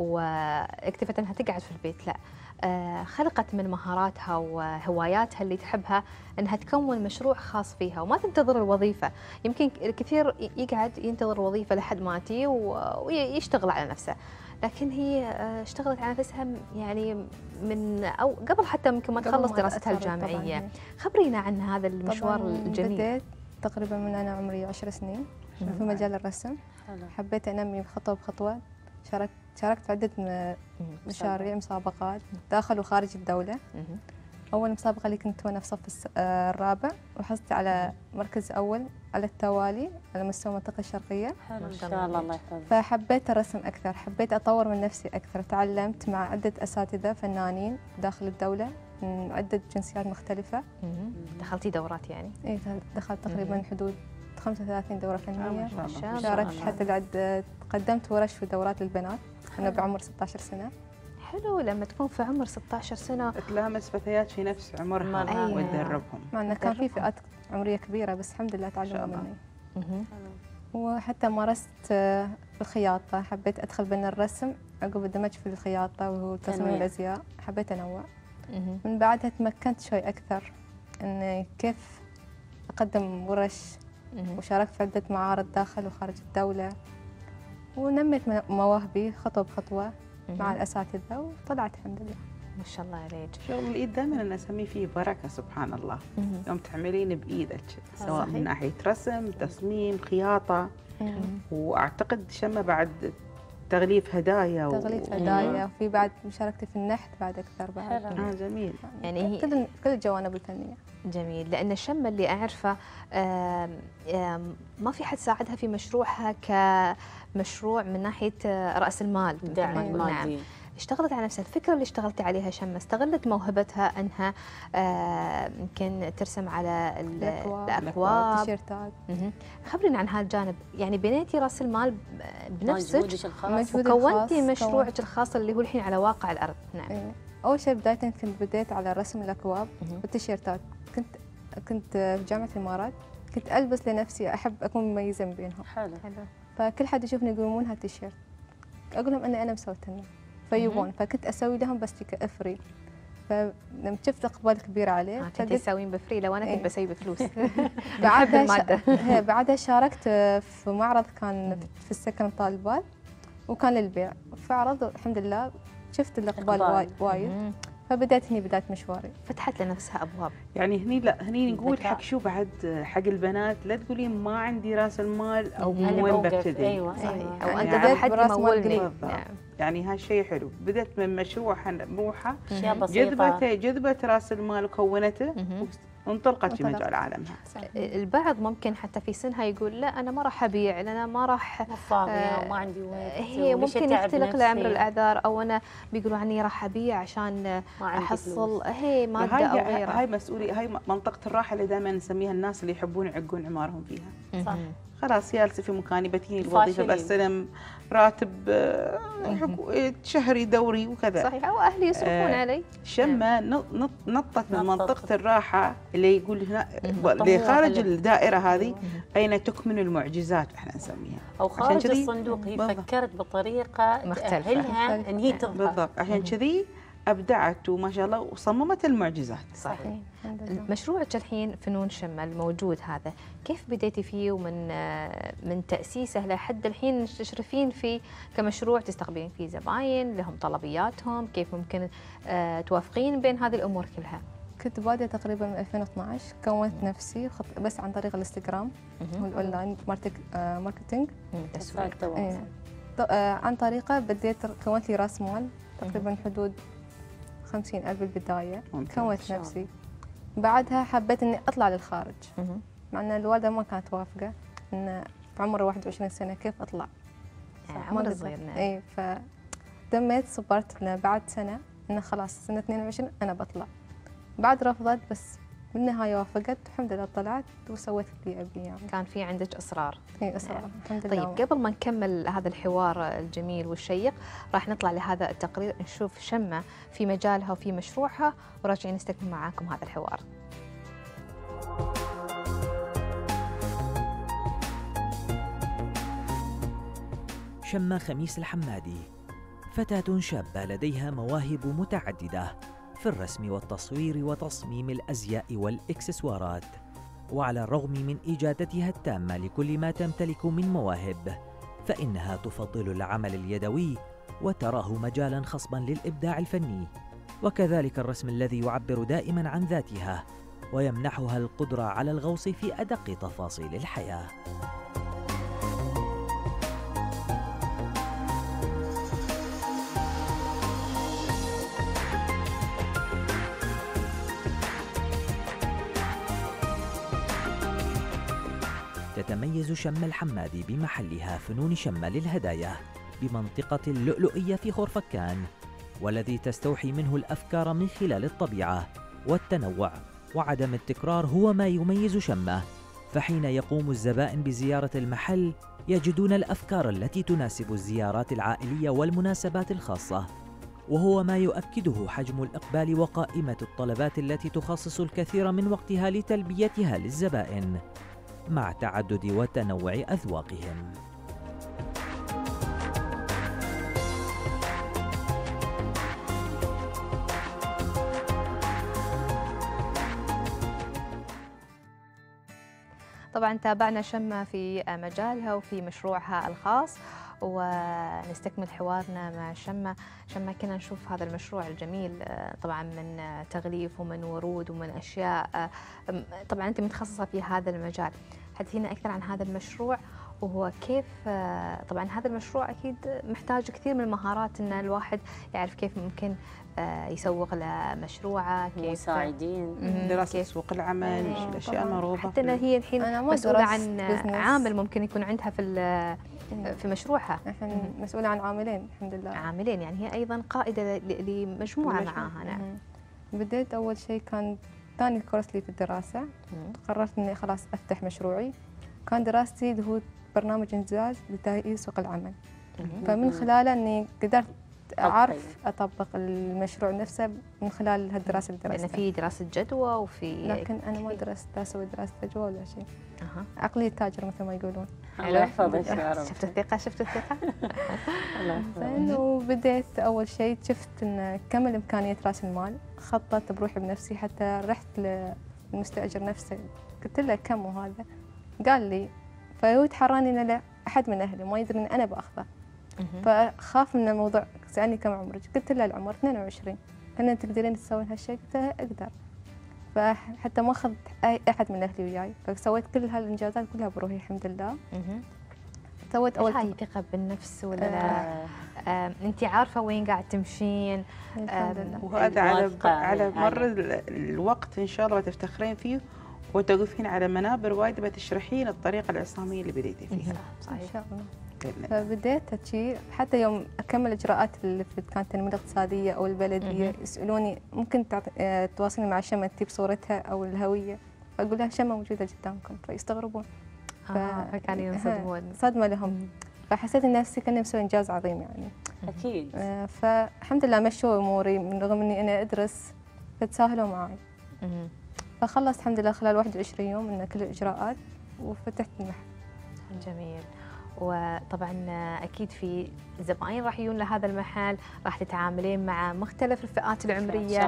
واكتفت انها تقعد في البيت، لا، خلقت من مهاراتها وهواياتها اللي تحبها انها تكون مشروع خاص فيها وما تنتظر الوظيفه. يمكن الكثير يقعد ينتظر وظيفه لحد ما تجي ويشتغل على نفسه، لكن هي اشتغلت على نفسها يعني من او قبل حتى يمكن ما تخلص دراستها الجامعيه. خبرينا عن هذا المشوار الجميل. بديت تقريبا من انا عمري 10 سنين في مجال الرسم. حبيت انمي خطوه بخطوه. شاركت في عدة مشاريع مسابقات داخل وخارج الدولة. أول مسابقة اللي كنت وأنا في صف الرابع وحصلت على مركز أول على التوالي على مستوى المنطقة الشرقية. ما شاء الله، الله يحفظك. فحبيت الرسم أكثر، حبيت أطور من نفسي أكثر، تعلمت مع عدة أساتذة فنانين داخل الدولة عدة جنسيات مختلفة. دخلتي دورات يعني؟ إيه دخلت تقريبا حدود 35 دورة فنية. ما شاء الله. شاركت حتى قدمت ورش في دورات للبنات أنا بعمر 16 سنة. حلو لما تكون في عمر 16 سنة تلامس فتيات في نفس عمرها وتدربهم. مع أنه كان في فئات عمرية كبيرة بس الحمد لله تعلموا مني. وحتى مارست الخياطة، حبيت أدخل بين الرسم عقب الدمج في الخياطة وتصميم الأزياء، حبيت أنوع. من بعدها تمكنت شوي أكثر إن كيف أقدم ورش، وشاركت في عدة معارض داخل وخارج الدولة، ونميت مواهبي خطوة بخطوة مع الأساتذة وطلعت الحمد لله. ما شاء الله عليك. شغل الإيد دائما أنا أسميه فيه بركة سبحان الله. يوم تعملين بإيدك سواء من ناحية رسم، تصميم، خياطة. وأعتقد شمة بعد تغليف هدايا هدايا، وفي بعد مشاركتي في النحت بعد أكثر بعد. جميل. يعني كل الجوانب الفنية. جميل، لأن الشمة اللي أعرفه ما في حد ساعدها في مشروعها كمشروع من ناحية رأس المال، دعم مادي. اشتغلت على نفسها. الفكرة اللي اشتغلتي عليها شمة استغلت موهبتها أنها يمكن ترسم على الأكواب، التيشيرتات. خبرينا عن هذا الجانب، يعني بنيتي رأس المال بنفسك الخاص وكونتي مشروعك الخاص اللي هو الحين على واقع الأرض. نعم. أول شيء بداية كنت بديت على رسم الأكواب والتيشيرتات. كنت في جامعة الإمارات، كنت ألبس لنفسي، أحب أكون مميزة بينهم. حلو. فكل حد يشوفني يقولون مو هالتيشيرت، أقول لهم أنا مسويتها فيبون، فكنت أسوي لهم بس كأفري. فلما شفت إقبال كبير عليه كنت تسوين بفري، لو أنا كنت بسوي بفلوس. بعدها شاركت في معرض كان في السكن الطالبات وكان للبيع، فعرض الحمد لله شفت الإقبال وايد، فبدأت هني بداية مشواري. فتحت لنفسها أبواب. يعني هني نقول حق شو بعد حق البنات، لا تقولين ما عندي راس المال أو من وين ببتدي. أيوة. أو أنت حد يمولني. يعني هالشيء حلو. بدأت من مشروعها بوحة، جذبت راس المال وكونته وانطلقت في مجال عالمها. البعض ممكن حتى في سنها يقول لا أنا ما راح أبيع، أنا ما راح فاضية وما عندي وقت. هي ممكن يختلق لعمر الأعذار، أو أنا بيقولوا عني راح أبيع عشان أحصل هي مادة أو غيرها. هاي مسؤولية، هاي منطقة الراحة اللي دائما نسميها الناس اللي يحبون يعقون عمارهم فيها. صح. خلاص جالسة في مكاني، بتيني الوظيفة بستلم راتب شهري دوري وكذا. صحيح، واهلي يصرفون علي. شمة نطت من منطقة الراحة اللي يقول هنا اللي خارج الدائرة هذه أين تكمن المعجزات احنا نسميها، أو خارج الصندوق. هي فكرت بطريقة مختلفة ان هي تظهر. بالضبط، عشان كذي أبدعت وما شاء الله وصممت المعجزات. صحيح. مشروعك الحين فنون شمة الموجود هذا، كيف بديتي فيه من تأسيسه لحد الحين تشرفين فيه كمشروع تستقبلين فيه زباين لهم طلبياتهم؟ كيف ممكن توافقين بين هذه الأمور كلها؟ كنت بادئة تقريبا من 2012، كونت نفسي بس عن طريق الانستغرام والأونلاين ماركتينج تسويق. عن طريقه بديت كونت لي رأس مال تقريبا حدود 50,000 بالبداية. كونت نفسي. بعدها حبيت إني أطلع للخارج، مع أن الوالدة ما كانت توافقة، إن في عمر 21 سنة كيف أطلع؟ عمر صغير. إيه، فدميت صبرت إنه بعد سنة إنه خلاص سنة 22 أنا بطلع. بعد رفضت بس بالنهاية وافقت، الحمد لله طلعت وسويت اللي أبيه. يعني كان في عندك إصرار. إيه إصرار. الحمد لله. طيب قبل ما نكمل هذا الحوار الجميل والشيق، راح نطلع لهذا التقرير نشوف شمة في مجالها وفي مشروعها، وراجعين نستكمل معاكم هذا الحوار. شمة خميس الحمادي فتاة شابة لديها مواهب متعددة في الرسم والتصوير وتصميم الأزياء والإكسسوارات، وعلى الرغم من إجادتها التامة لكل ما تمتلك من مواهب، فإنها تفضل العمل اليدوي وتراه مجالاً خصباً للإبداع الفني، وكذلك الرسم الذي يعبر دائماً عن ذاتها ويمنحها القدرة على الغوص في أدق تفاصيل الحياة. تتميز شمة الحمادي بمحلها فنون شمة للهدايا بمنطقة اللؤلؤية في خرفكان، والذي تستوحي منه الأفكار من خلال الطبيعة والتنوع وعدم التكرار هو ما يميز شمة. فحين يقوم الزبائن بزيارة المحل يجدون الأفكار التي تناسب الزيارات العائلية والمناسبات الخاصة، وهو ما يؤكده حجم الإقبال وقائمة الطلبات التي تخصص الكثير من وقتها لتلبيتها للزبائن مع تعدد وتنوع أذواقهم. طبعا تابعنا شمة في مجالها وفي مشروعها الخاص، ونستكمل حوارنا مع شمة. كنا نشوف هذا المشروع الجميل طبعا من تغليف ومن ورود ومن أشياء، طبعا أنت متخصصة في هذا المجال، حدثينا أكثر عن هذا المشروع وهو كيف. طبعا هذا المشروع أكيد محتاج كثير من المهارات، أن الواحد يعرف كيف ممكن يسوق لمشروعه، كيف مساعدين، دراسة سوق العمل، الأشياء المعروفة. حتى هي الحين مسؤولة عن عامل ممكن يكون عندها في مشروعها. احنا مسؤولة عن عاملين الحمد لله. عاملين، يعني هي أيضا قائدة لمجموعة معاها. نعم. بديت أول شيء كان ثاني كورس لي في الدراسة، قررت إني خلاص أفتح مشروعي. كان دراستي اللي هو برنامج امتياز لتهيئ سوق العمل، فمن خلاله إني قدرت أعرف أطبق المشروع نفسه من خلال هالدراسة اللي درستها. لأن في دراسة جدوى وفي، لكن أنا ما درست أسوي دراسة جدوى ولا شيء. عقلي التاجر مثل ما يقولون. الله يحفظك يا رب. شفت الثقة، شفت الثقة. زين، وبديت أول شيء شفت إن كم إمكانية رأس المال، خططت بروحي بنفسي، حتى رحت للمستأجر نفسه قلت له كم وهذا، قال لي، فهو تحراني إن لا أحد من أهلي ما يدري إن أنا بأخذه، فخاف من الموضوع. سألني كم عمرك؟ قلت له العمر 22. قال أنت تقدرين تسوين هالشيء؟ قلت له أقدر. فحتى ما أخذت أي أحد من أهلي وياي، فسويت كل هالإنجازات كلها بروحي الحمد لله. سويت أول هاي ثقة بالنفس ولا لا؟ أنت عارفة وين قاعد تمشين. الحمد لله. وهذا على مر الوقت إن شاء الله تفتخرين فيه وتوقفين على منابر وايد بتشرحين الطريقة العصامية اللي بديتي فيها. صحيح. إن شاء الله. فبديت هالشيء، حتى يوم أكمل إجراءات اللي كانت التنمية الاقتصادية أو البلدية يسألوني ممكن تواصلني مع شمة تجيب صورتها أو الهوية، فأقول لها شمة موجودة قدامكم، فيستغربون. فكانوا ينصدمون. صدمة لهم. فحسيت إن نفسي كأني مسوي إنجاز عظيم يعني. أكيد. فالحمد لله مشوا أموري من رغم إني أنا أدرس، فتساهلوا معي. فخلصت الحمد لله خلال 21 يوم من كل الإجراءات وفتحت المحل. جميل. وطبعا اكيد في زبائن راح يجون لهذا المحل، راح تتعاملين مع مختلف الفئات العمريه،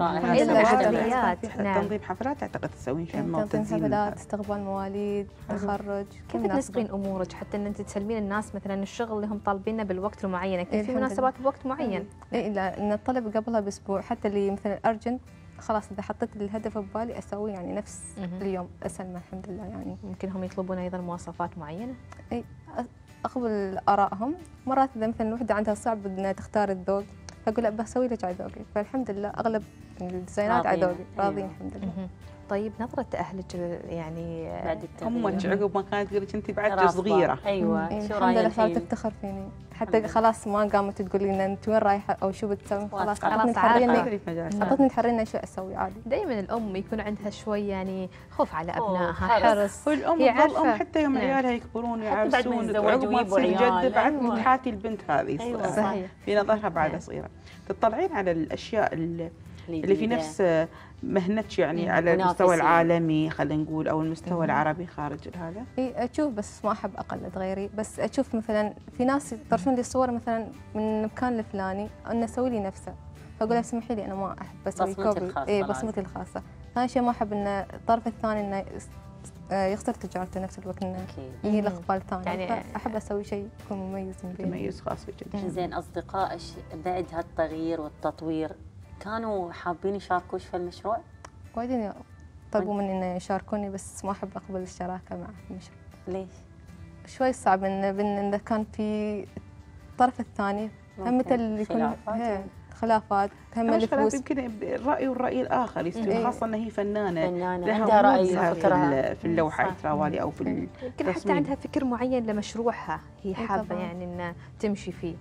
تنظيم حفلات اعتقد تسوين شمة تنظيم حفلات، استقبال مواليد، تخرج. كيف تنسقين امورك حتى ان انت تسلمين الناس مثلا الشغل اللي هم طالبينه بالوقت المعين؟ اكيد في مناسبات بوقت معين. لا، ان الطلب قبلها باسبوع، حتى اللي مثلا ارجنت خلاص اذا حطيت الهدف ببالي اسوي يعني نفس اليوم اسلمه الحمد لله. يعني ممكن هم يطلبون ايضا مواصفات معينه. اي اقبل ارائهم. مرات اذا مثلا الوحده عندها صعب انها تختار الذوق، فاقول لا بسوي لك على ذوقي، فالحمد لله اغلب الديزاينات على ذوقي، راضين الحمد لله. طيب نظرة أهلك يعني بعد أمك عقب ما كانت تقول لك أنت بعد صغيرة. أيوة. شو الحمد لله صارت تفتخر فيني، حتى خلاص ما قامت تقول لي أنت وين رايحة أو شو بتسوي، خلاص أعطتني تحريني شو أسوي عادي. دايما الأم يكون عندها شوي يعني خوف على أبنائها، حرص. والأم تظل حتى يوم عيالها يكبرون ويعرسون عقب ما تصير جدة بعد تحاتي البنت هذه. صحيح. في نظرها بعد صغيرة. تطلعين على الأشياء اللي في نفس مهنتك يعني على المستوى العالمي خلينا نقول او المستوى العربي خارج هذا. اي اشوف، بس ما احب اقلد غيري، بس اشوف مثلا في ناس يطرشون لي صور مثلا من المكان الفلاني انه اسوي لي نفسه، فاقول لها اسمحي لي انا ما احب اسوي كوبي. اي بصمتي الخاصه. ثاني شيء ما احب ان الطرف الثاني انه يخسر تجارته نفس الوقت، انه هي الاقبال ثاني، يعني احب اسوي شيء يكون مميز من بيني. مميز خاص جدا. زين، اصدقائك بعد هالتغيير والتطوير كانوا حابين يشاركوش في المشروع؟ وايدين طلبوا مني انه يشاركوني، بس ما احب اقبل الشراكه مع المشروع. ليش؟ شوي صعب إذا كان في الطرف الثاني هم مثل اللي يكون خلافات، هم الفلوس. يمكن الرأي والرأي الآخر يصير، خاصة أنها هي فنانة عندها رأي في اللوحة تراوالي أو في يمكن حتى عندها فكر معين لمشروعها هي حابة يعني أن تمشي فيه.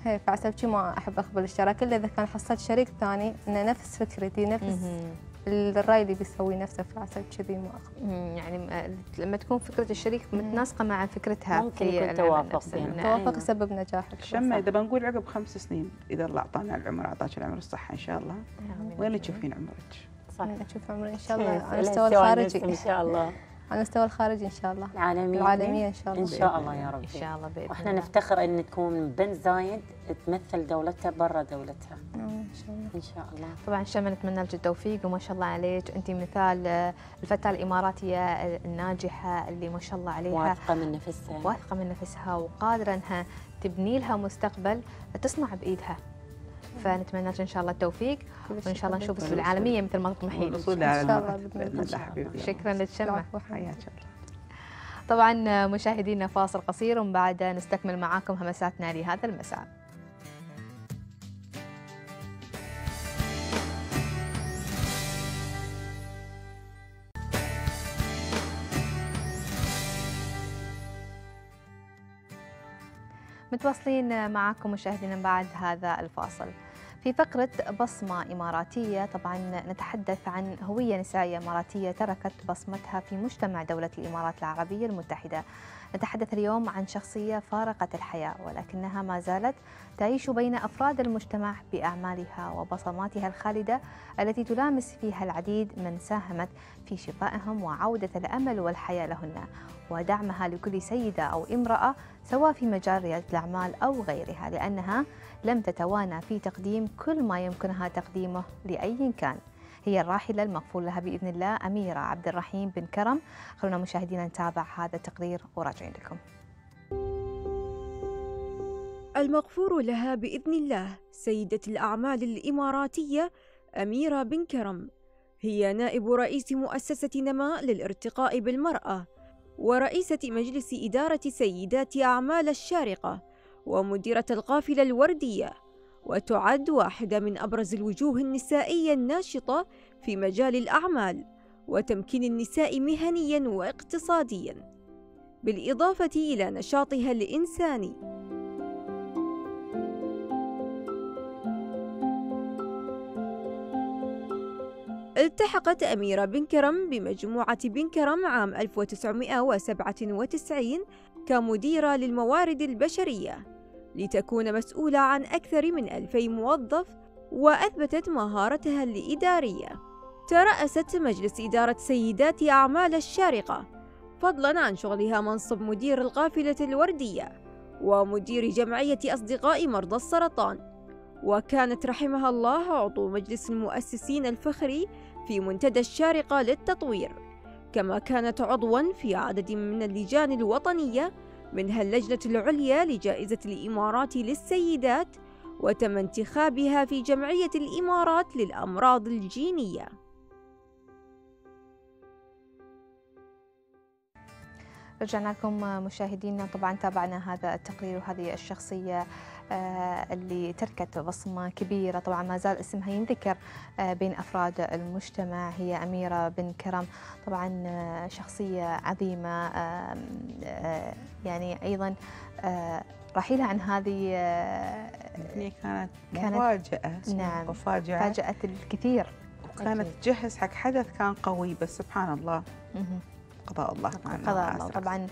هي فعشان شي ما احب اقبل الشراكه الا اذا كان حصلت شريك ثاني انه نفس فكرتي نفس الراي اللي بيسوي نفسه، فعشان كذي ما اقبل. يعني لما تكون فكره الشريك متناسقه مع فكرتها ممكن يكون توافق. التوافق يسبب نجاحك. شمة اذا بنقول عقب 5 سنين اذا الله اعطانا العمر، اعطاك العمر الصحه ان شاء الله، وين تشوفين عمرك؟ صح اشوف عمري ان شاء الله على المستوى الخارجي ان شاء الله، على المستوى الخارجي ان شاء الله، العالميه ان شاء الله، ان شاء الله يا رب، ان شاء الله باذن واحنا نفتخر ان تكون بنت زايد تمثل دولتها برا دولتها ان شاء الله. ان شاء الله. طبعا شمة نتمنى لك التوفيق، وما شاء الله عليك انت مثال الفتاه الاماراتيه الناجحه اللي ما شاء الله عليها واثقه من نفسها، واثقه من نفسها وقادره انها تبني لها مستقبل تصنع بايدها. فنتمنى لك ان شاء الله التوفيق، وان شاء الله نشوفك بالعالميه مثل ما تطمحين. الوصول على المرأة باذن الله حبيبتي. شكرا لك شمة، حياك الله. طبعا مشاهدينا فاصل قصير ومن بعد نستكمل معاكم همساتنا لهذا المساء. متواصلين معاكم مشاهدينا بعد هذا الفاصل. في فقرة بصمة إماراتية طبعا نتحدث عن هوية نسائية إماراتية تركت بصمتها في مجتمع دولة الإمارات العربية المتحدة. نتحدث اليوم عن شخصية فارقت الحياة ولكنها ما زالت تعيش بين أفراد المجتمع بأعمالها وبصماتها الخالدة التي تلامس فيها العديد من ساهمت في شفائهم وعودة الأمل والحياة لهن ودعمها لكل سيدة أو امرأة سواء في مجال ريادة الأعمال أو غيرها، لأنها لم تتوانى في تقديم كل ما يمكنها تقديمه لأي كان. هي الراحلة المغفور لها بإذن الله أميرة عبد الرحيم بن كرم. خلونا مشاهدينا نتابع هذا التقرير وراجعين لكم. المغفور لها بإذن الله سيدة الأعمال الإماراتية أميرة بن كرم، هي نائب رئيس مؤسسة نماء للارتقاء بالمرأة ورئيسة مجلس إدارة سيدات أعمال الشارقة ومديرة القافلة الوردية، وتعد واحدة من أبرز الوجوه النسائية الناشطة في مجال الأعمال وتمكين النساء مهنياً واقتصادياً، بالإضافة إلى نشاطها الإنساني. التحقت أميرة بن كرم بمجموعة بن كرم عام 1997 كمديرة للموارد البشرية لتكون مسؤولة عن أكثر من 2000 موظف، وأثبتت مهارتها الإدارية. ترأست مجلس إدارة سيدات أعمال الشارقة فضلاً عن شغلها منصب مدير القافلة الوردية ومدير جمعية أصدقاء مرضى السرطان، وكانت رحمها الله عضو مجلس المؤسسين الفخري في منتدى الشارقة للتطوير، كما كانت عضواً في عدد من اللجان الوطنية منها اللجنة العليا لجائزة الإمارات للسيدات، وتم انتخابها في جمعية الإمارات للأمراض الجينية. رجعنا لكم مشاهدينا، طبعا تابعنا هذا التقرير وهذه الشخصية اللي تركت بصمة كبيرة. طبعا ما زال اسمها ينذكر بين أفراد المجتمع، هي أميرة بن كرم. طبعا شخصية عظيمة، يعني أيضا رحيلها عن هذه كانت مفاجأة. نعم، مفاجأة فاجأت الكثير، وكانت تجهز حق حدث كان قوي، بس سبحان الله قضاء الله قضاء الله. طبعا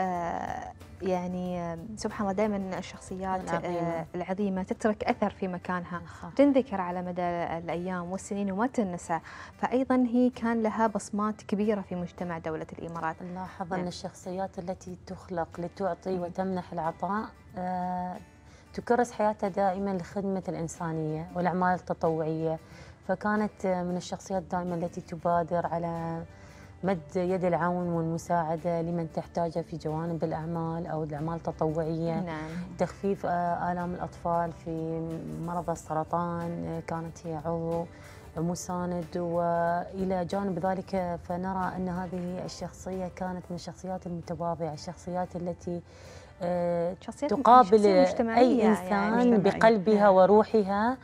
يعني سبحان الله دائما الشخصيات العظيمة تترك أثر في مكانها، تنذكر على مدى الأيام والسنين وما تنسى. فأيضا هي كان لها بصمات كبيرة في مجتمع دولة الإمارات. نلاحظ أن الشخصيات التي تخلق لتعطي وتمنح العطاء تكرس حياتها دائما لخدمة الإنسانية والأعمال التطوعية، فكانت من الشخصيات دائما التي تبادر على مد يد العون والمساعدة لمن تحتاجه في جوانب الأعمال أو الأعمال التطوعية. نعم. تخفيف آلام الأطفال في مرض السرطان، كانت هي عضو مساند، وإلى جانب ذلك فنرى أن هذه الشخصية كانت من الشخصيات المتواضعة، الشخصيات التي تقابل أي إنسان يعني بقلبها وروحها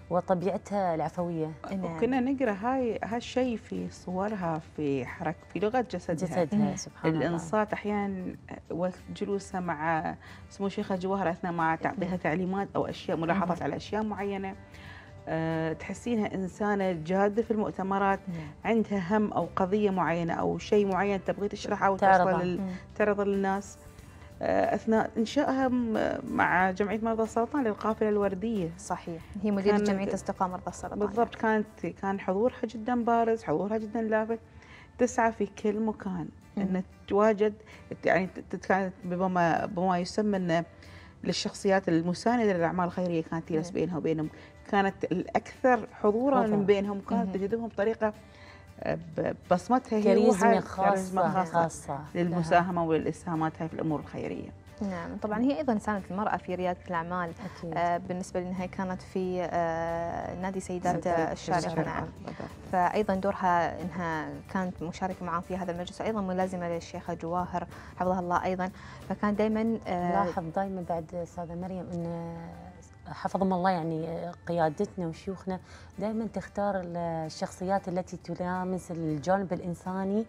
وطبيعتها العفويه. وكنا نقرا هالشيء في صورها، في في لغه جسدها سبحان الله. الانصات احيانا وجلوسها مع سمو الشيخه جواهر اثناء ما تعطيها تعليمات او اشياء ملاحظات على اشياء معينه. تحسينها انسانه جاده في المؤتمرات، عندها هم او قضيه معينه او شيء معين تبغي تشرحه تعرضه للناس. اثناء انشائها مع جمعيه مرضى السرطان للقافله الورديه. صحيح، هي مديره جمعيه اصدقاء مرضى السرطان. بالضبط، كان حضورها جدا بارز، حضورها جدا لافت، تسعى في كل مكان ان تواجد، يعني كانت بما يسمى ان للشخصيات المسانده للاعمال الخيريه كانت تجلس بينها وبينهم، كانت الاكثر حضورا من بينهم، كانت تجذبهم بطريقه بصمتها هي كاريزما خاصة للمساهمة وللإسهامات هاي في الأمور الخيرية. نعم، طبعا هي أيضا ساندت المرأة في ريادة الأعمال. بالنسبة لأنها كانت في نادي سيدات الشارقة. نعم، فأيضا دورها أنها كانت مشاركة معهم في هذا المجلس، وأيضا ملازمة للشيخة جواهر حفظها الله أيضا. فكان دائما لاحظ دائما بعد أستاذة مريم أن حفظهم الله يعني قيادتنا وشيوخنا دائما تختار الشخصيات التي تلامس الجانب الإنساني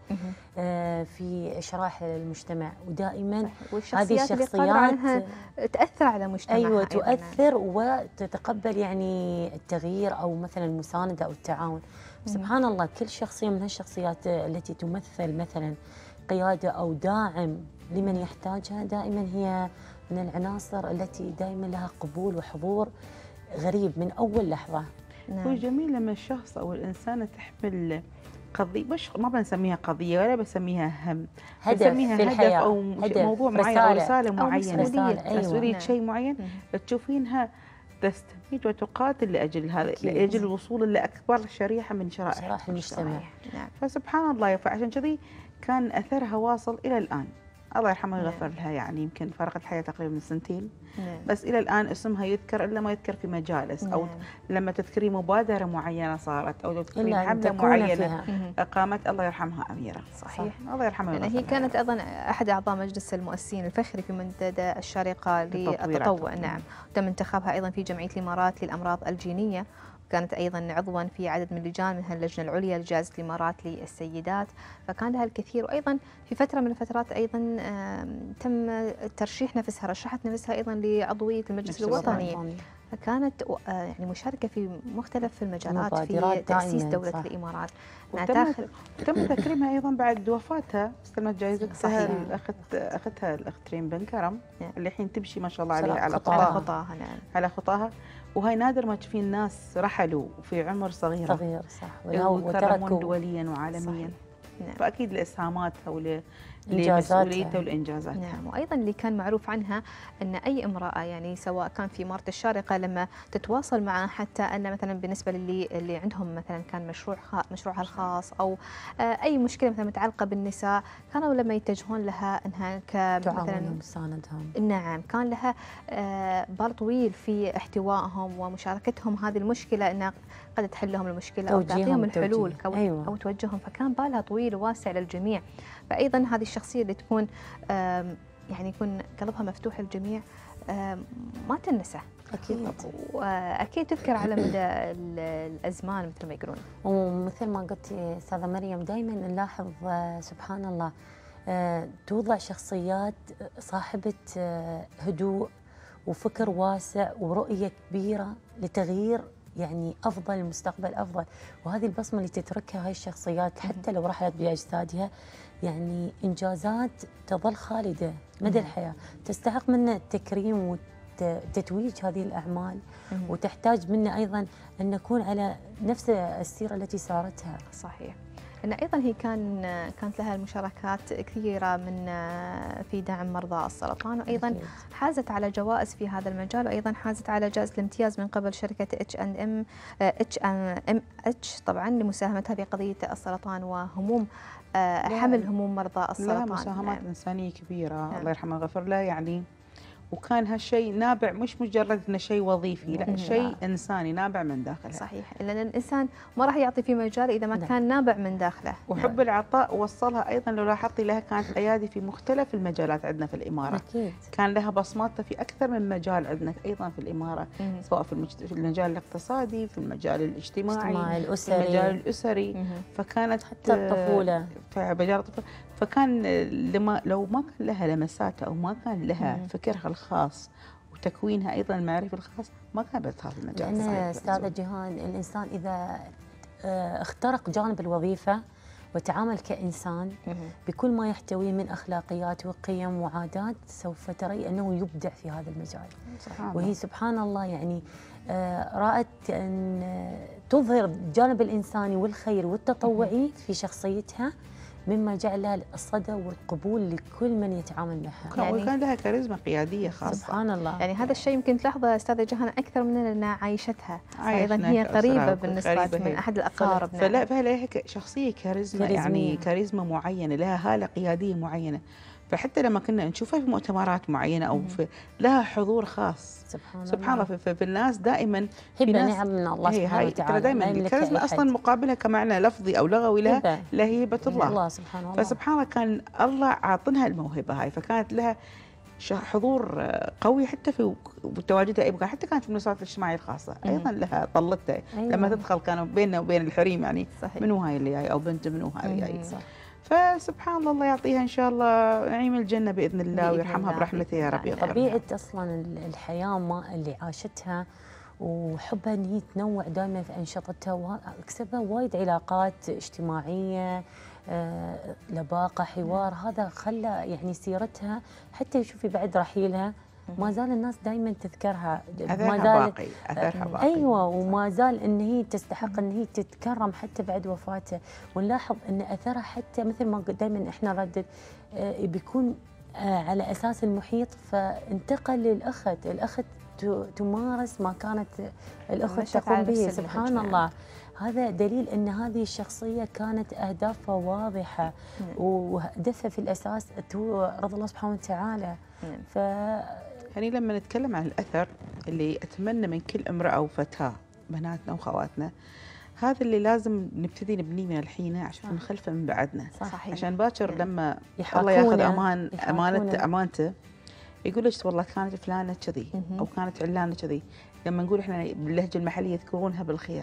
في شرائح المجتمع، ودائما هذه الشخصيات تأثر على مجتمعها. أيوة، تؤثر وتتقبل يعني التغيير أو مثلا المساندة أو التعاون. سبحان الله، كل شخصية من هالشخصيات التي تمثل مثلا قيادة أو داعم لمن يحتاجها دائما هي من العناصر التي دائما لها قبول وحضور غريب من أول لحظة. هو جميل لما الشخص أو الإنسانة تحمل قضية، مش ما بنسميها قضية ولا بسميها هم، بسميها هدف أو موضوع معين أو رسالة معينة، مسؤولية شيء معين، تشوفينها تستميت وتقاتل لأجل هذا، لأجل الوصول لأكبر شريحة من شرائح المجتمع. فسبحان الله، فعشان كذي كان أثرها واصل إلى الآن. الله يرحمها ويغفر لها، يعني يمكن فارقت الحياة تقريبا من 2 سنين، بس إلى الآن اسمها يذكر إلا ما يذكر في مجالس أو لما تذكري مبادرة معينة صارت أو تذكري حملة معينة قامت. الله يرحمها أميرة. صحيح، الله يرحمها ويغفر لها. هي كانت أيضا أحد أعضاء مجلس المؤسسين الفخري في منتدى الشارقة للتطوع. نعم، تم انتخابها أيضا في جمعية الإمارات للأمراض الجينية، كانت أيضا عضوا في عدد من اللجان منها اللجنة العليا لجائزة الإمارات للسيدات، فكان لها الكثير. وأيضا في فترة من الفترات أيضا تم ترشيح نفسها، رشحت نفسها أيضا لعضوية المجلس الوطني، فكانت يعني مشاركة في مختلف المجالات في تأسيس دولة صح. الإمارات. تم تكريمها أيضا بعد وفاتها، استلمت جائزتها أخذتها الأخت ريم بن كرم اللي الحين تمشي ما شاء الله عليها على خطاها. نعم، على خطاها. وهي نادر ما تشوفين ناس رحلوا في عمر صغير صح، وتركوا دوليا وعالميا. نعم. فأكيد لإسهاماتها لمسؤوليتها والإنجازات. نعم، وأيضا اللي كان معروف عنها أن أي امرأة يعني سواء كان في إمارة الشارقة لما تتواصل معها، حتى أن مثلا بالنسبة اللي عندهم مثلا كان مشروعها الخاص أو أي مشكلة مثلا متعلقة بالنساء، كانوا لما يتجهون لها أنها مثلا مساندهم. نعم، كان لها بال طويل في احتوائهم ومشاركتهم هذه المشكلة، أنها قد تحل لهم المشكلة أو تعطيهم الحلول أو توجههم، فكان بالها طويل وواسع للجميع. فأيضا هذه الشخصية اللي تكون يعني يكون قلبها مفتوح للجميع ما تنسى أكيد تذكر على مدى الأزمان مثل ما يقولون. ومثل ما قلت أستاذة مريم دائما نلاحظ سبحان الله توضع شخصيات صاحبة هدوء وفكر واسع ورؤية كبيرة لتغيير يعني أفضل، المستقبل أفضل. وهذه البصمة اللي تتركها هاي الشخصيات حتى لو رحلت بأجسادها، يعني إنجازات تظل خالدة مدى الحياة، تستحق منا التكريم وتتويج هذه الأعمال، وتحتاج منا أيضا أن نكون على نفس السيرة التي سارتها. صحيح، أن أيضا هي كانت لها المشاركات كثيرة في دعم مرضى السرطان، وأيضا حازت على جوائز في هذا المجال، وأيضا حازت على جائزة الامتياز من قبل شركة H&M طبعا لمساهمتها في قضية السرطان وهموم حمل هموم مرضى السرطان. مساهمات إنسانية كبيرة. الله يرحمه ويغفر له، يعني وكان هالشيء نابع مش مجرد انه شيء وظيفي، لا شيء انساني نابع من داخلها. صحيح، لان الانسان ما راح يعطي في مجال اذا ما كان نابع من داخله. وحب العطاء وصلها ايضا، لو لاحظتي لها كانت ايادي في مختلف المجالات عندنا في الاماره. أكيد. كان لها بصماتها في اكثر من مجال عندنا ايضا في الاماره، سواء في المجال الاقتصادي، في المجال الاجتماعي، الاسري، في المجال الاسري. فكانت حتى الطفوله، في مجال الطفوله. فكان لو ما كان لها لمساتها او ما كان لها فكرها الخاص وتكوينها ايضا المعرفي الخاص، ما كانت بهذا المجال. لان استاذه جيهان الانسان اذا اخترق جانب الوظيفه وتعامل كإنسان بكل ما يحتويه من أخلاقيات وقيم وعادات، سوف تري أنه يبدع في هذا المجال. وهي سبحان الله يعني رأت أن تظهر الجانب الإنساني والخير والتطوعي في شخصيتها، مما جعل الصدى والقبول لكل من يتعامل معها. يعني وكان لها كاريزما قياديه خاصه. سبحان الله. يعني هذا الشيء يمكن تلاحظه استاذه جيهان اكثر من انها عايشتها، ايضا هي قريبه بالنسبه من احد الاقارب. فلا هي شخصيه كاريزما، يعني كاريزما معينه، لها هاله قياديه معينه. فحتى لما كنا نشوفها في مؤتمرات معينه او لها حضور خاص. سبحان الله. في الناس دائما هبه نعم من الله سبحانه وتعالى. دائما الكاريزما اصلا مقابلها كمعنى لفظي او لغوي لها هبه الله سبحانه الله. فسبحان الله كان الله عاطنها الموهبه هاي، فكانت لها حضور قوي حتى في تواجدها، حتى كانت في المناسبات الاجتماعيه الخاصه ايضا لها طلتها. لما تدخل كانوا بيننا وبين الحريم يعني منو هاي اللي جاي او بنت منو هاي اللي جاي. فسبحان الله يعطيها ان شاء الله نعيم الجنه باذن الله ويرحمها برحمته يا رب. طبيعه اصلا الحياه ما اللي عاشتها وحبها ان هي تنوع دائما في انشطتها، وكسبها وايد علاقات اجتماعيه، لباقه، حوار. هذا خلى يعني سيرتها حتى يشوفي بعد رحيلها ما زال الناس دائما تذكرها، اثرها باقي. ايوه، وما زال ان هي تستحق ان هي تتكرم حتى بعد وفاته. ونلاحظ ان اثرها حتى مثل ما دائما احنا نردد بيكون على اساس المحيط، فانتقل للاخت، الاخت تمارس ما كانت الاخت تقوم به. سبحان الله. هذا دليل ان هذه الشخصيه كانت اهدافها واضحه، وهدفها في الاساس رضا الله سبحانه وتعالى. يعني لما نتكلم عن الأثر اللي أتمنى من كل امرأة وفتاة، بناتنا وخواتنا، هذا اللي لازم نبتدي نبنيه من الحين عشان نخلفه من بعدنا. صحيح. عشان باكر لما الله ياخذ أمانته يقول لك والله كانت فلانة كذي أو كانت علانة كذي. لما نقول احنا باللهجة المحلية يذكرونها بالخير.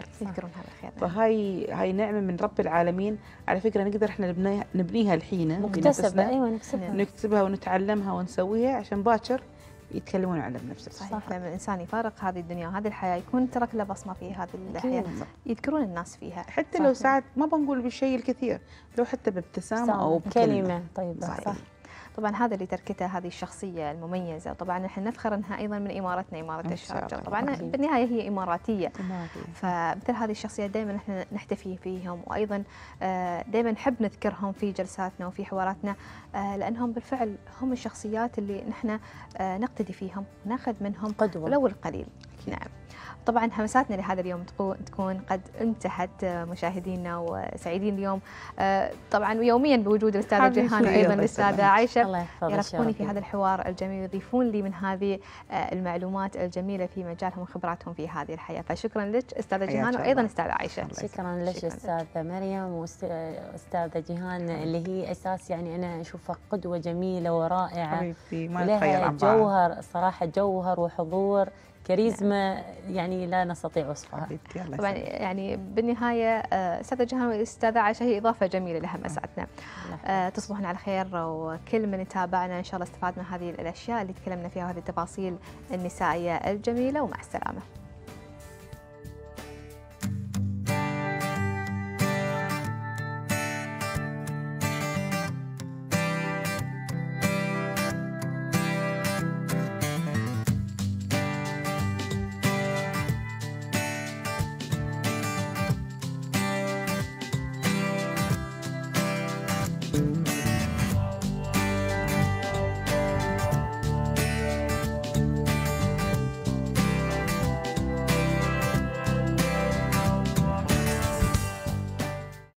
فهاي نعمة من رب العالمين. على فكرة نقدر احنا نبنيها الحين، مكتسبة. ايوه نكتسبها ونتعلمها ونسويها عشان باكر يتكلمون على نفسه. صحيح. لما الانسان يفارق هذه الدنيا وهذه الحياه يكون ترك له بصمه في هذه الحياه، يذكرون الناس فيها. حتى لو ساعات ما بنقول بالشيء الكثير، لو حتى بابتسامه او بكلمه طيبه. صح. طبعا هذا اللي تركته هذه الشخصيه المميزه، وطبعا نحن نفخر انها ايضا من امارتنا، اماره الشارقه. طبعا بالنهايه هي اماراتيه. فمثل هذه الشخصيات دائما نحن نحتفي فيهم، وايضا دائما نحب نذكرهم في جلساتنا وفي حواراتنا، لانهم بالفعل هم الشخصيات اللي نحن نقتدي فيهم، ناخذ منهم قدوه ولو القليل. نعم. طبعا همساتنا لهذا اليوم تكون قد انتهت مشاهدينا، وسعيدين اليوم طبعا يوميا بوجود الاستاذه جيهان وايضا الاستاذه عائشه يرافقوني في هذا الحوار الجميل، يضيفون لي من هذه المعلومات الجميله في مجالهم وخبراتهم في هذه الحياه. فشكرا لك استاذه جيهان وايضا استاذه عائشه. شكرا لك استاذه مريم واستاذه جيهان اللي هي اساس يعني انا اشوفها قدوه جميله ورائعه. حبيبتي ما لها جوهر صراحه، جوهر وحضور كاريزما يعني لا نستطيع وصفها. طبعا يعني بالنهايه استاذه جيهان والاستاذه عائشه هي اضافه جميله لهمساتنا. تصبحون على خير، وكل من يتابعنا ان شاء الله استفاد من هذه الاشياء اللي تكلمنا فيها وهذه التفاصيل النسائيه الجميله، ومع السلامه.